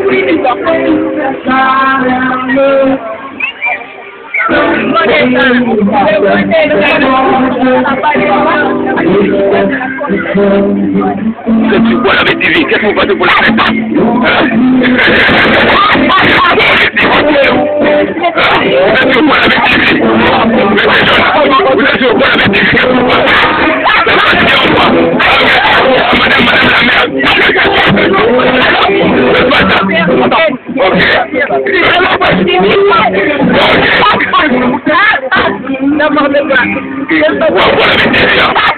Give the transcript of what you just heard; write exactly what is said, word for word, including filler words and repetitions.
Que tu vois avec T V, qu'est-ce qu'on va faire pour la fête? Qu'est-ce qu'on voit avec T V? Vous êtes sur quoi avec T V? Qu'est-ce qu'on va faire? Madame, madame la mère. Ok. N'importe quoi.